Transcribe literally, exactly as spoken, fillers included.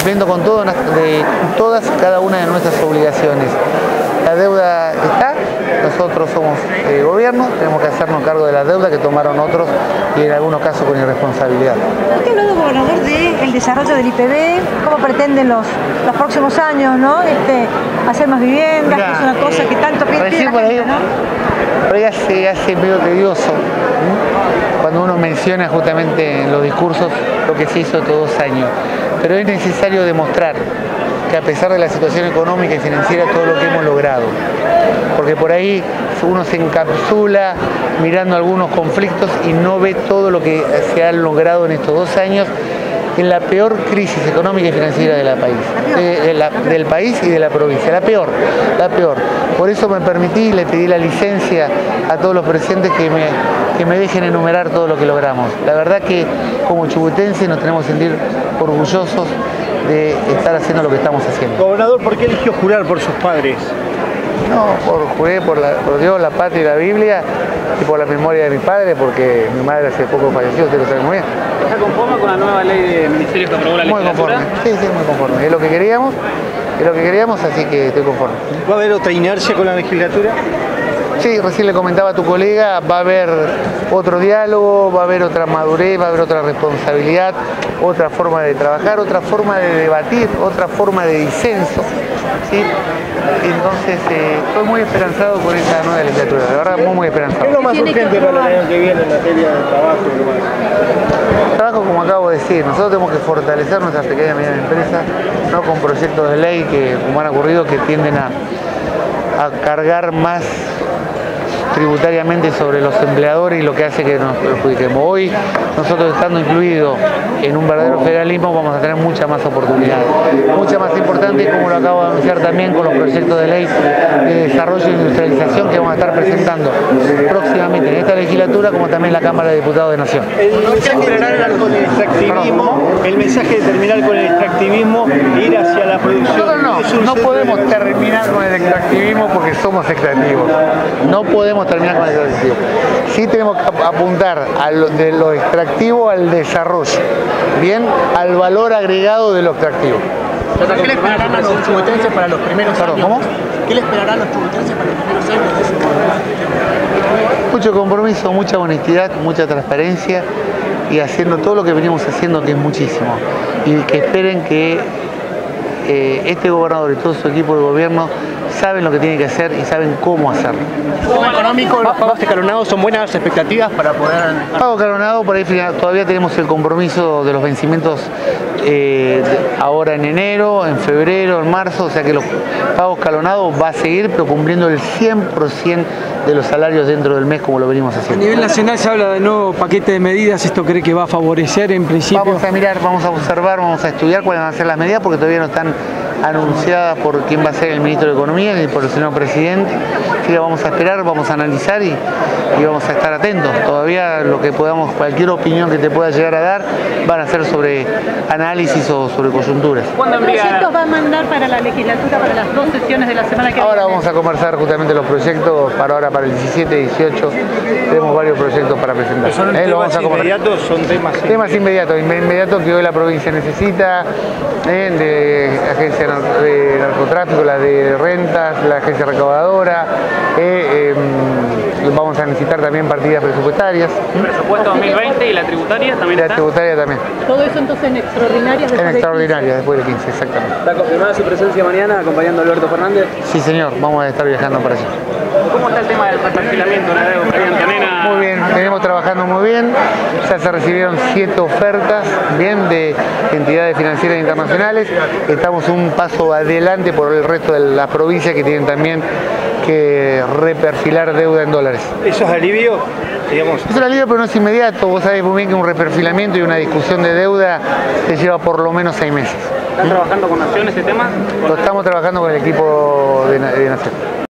cumpliendo con todo, de todas cada una de nuestras obligaciones. La deuda está, nosotros somos eh, gobierno, tenemos que hacernos cargo de la deuda que tomaron otros y en algunos casos con irresponsabilidad. Usted ha hablado, gobernador, del desarrollo del I P B, cómo pretenden los, los próximos años, ¿no? Este, hacer más viviendas, Mirá, que es una cosa eh, que tanto pide la gente, ¿no? Por ahí hace, hace medio tedioso, ¿sí? Cuando uno menciona justamente en los discursos lo que se hizo estos dos años. Pero es necesario demostrar que a pesar de la situación económica y financiera, todo lo que hemos logrado. Porque por ahí uno se encapsula mirando algunos conflictos y no ve todo lo que se ha logrado en estos dos años en la peor crisis económica y financiera de la país, de, de la, del país y de la provincia, la peor, la peor. Por eso me permití y le pedí la licencia a todos los presentes que me, que me dejen enumerar todo lo que logramos. La verdad que como chubutenses nos tenemos que sentir orgullosos de estar haciendo lo que estamos haciendo. Gobernador, ¿por qué eligió jurar por sus padres? No, por, juré por, la, por Dios, la patria y la Biblia y por la memoria de mi padre, porque mi madre hace poco falleció, usted lo sabe muy bien. ¿Está conforme con la nueva ley de ministerios que aprobó la legislatura? Muy conforme, sí, sí, muy conforme. Es lo que queríamos, es lo que queríamos, así que estoy conforme. ¿Va a haber otra inercia con la legislatura? Sí, recién le comentaba a tu colega, va a haber otro diálogo, va a haber otra madurez, va a haber otra responsabilidad, otra forma de trabajar, otra forma de debatir, otra forma de disenso, ¿sí? Entonces, eh, estoy muy esperanzado por esa nueva legislatura, de verdad muy, muy esperanzado. ¿Qué es lo más urgente para el año que viene en materia de trabajo y demás? Trabajo, como acabo de decir, nosotros tenemos que fortalecer nuestras pequeñas y medianas empresas, no con proyectos de ley que, como han ocurrido, que tienden a, a cargar más tributariamente sobre los empleadores y lo que hace que nos perjudiquemos. Hoy, nosotros estando incluidos en un verdadero federalismo, vamos a tener mucha más oportunidad, mucha más importante, como lo acabo de anunciar también con los proyectos de ley de desarrollo e industrialización que vamos a estar presentando próximamente en esta legislatura, como también la Cámara de Diputados de Nación. El mensaje de terminar con el extractivismo, el mensaje de terminar con el extractivismo, ir hacia la producción. No, no, no, no podemos terminar con el extractivismo porque somos extractivos. No podemos terminar con el extractivo. Sí tenemos que apuntar a lo, de lo extractivo al desarrollo, bien, al valor agregado de lo extractivo. ¿Qué le esperarán a los chubutenses para los primeros Perdón, años? ¿cómo? ¿Qué le esperarán a los chubutenses para los primeros años? Mucho compromiso, mucha honestidad, mucha transparencia y haciendo todo lo que venimos haciendo, que es muchísimo. Y que esperen que eh, este gobernador y todo su equipo de gobierno saben lo que tienen que hacer y saben cómo hacerlo. ¿Cómo económico, los pagos escalonados son buenas expectativas para poder...? Pago escalonado, por ahí todavía tenemos el compromiso de los vencimientos eh, ahora en enero, en febrero, en marzo, o sea que los pagos escalonados va a seguir, pero cumpliendo el cien por ciento de los salarios dentro del mes, como lo venimos haciendo. A nivel nacional se habla de nuevo paquete de medidas, ¿esto cree que va a favorecer en principio? Vamos a mirar, vamos a observar, vamos a estudiar cuáles van a ser las medidas, porque todavía no están anunciadas por quién va a ser el ministro de Economía ni por el señor presidente. Así que vamos a esperar, vamos a analizar y, y vamos a estar atentos. Todavía lo que podamos, cualquier opinión que te pueda llegar a dar, van a ser sobre análisis o sobre coyunturas. ¿Cuándo proyectos va a mandar para la legislatura para las dos sesiones de la semana que viene? Ahora vamos a conversar justamente los proyectos para ahora, para el diecisiete, dieciocho. Tenemos varios proyectos para presentar. ¿Son ¿Eh? temas inmediatos? Son temas Temas inmediatos, inmediatos que hoy la provincia necesita, ¿eh? De agencia de narcotráfico, la de rentas, la agencia recaudadora. Eh, eh, vamos a necesitar también partidas presupuestarias. ¿El presupuesto dos mil veinte y la tributaria también La está? tributaria también. Todo eso entonces en extraordinarias. En extraordinaria, después del quince, exactamente. ¿Está confirmada su presencia mañana acompañando a Alberto Fernández? Sí, señor, vamos a estar viajando para allá. ¿Cómo está el tema del reperfilamiento, la deuda? Muy bien, venimos trabajando muy bien, ya se recibieron siete ofertas, bien, de entidades financieras internacionales, estamos un paso adelante por el resto de las provincias que tienen también que reperfilar deuda en dólares. ¿Eso es alivio? Digamos. Es un alivio, pero no es inmediato. Vos sabés muy bien que un reperfilamiento y una discusión de deuda te lleva por lo menos seis meses. ¿Están trabajando con Nación ese tema? Lo estamos trabajando con el equipo de, de Nación.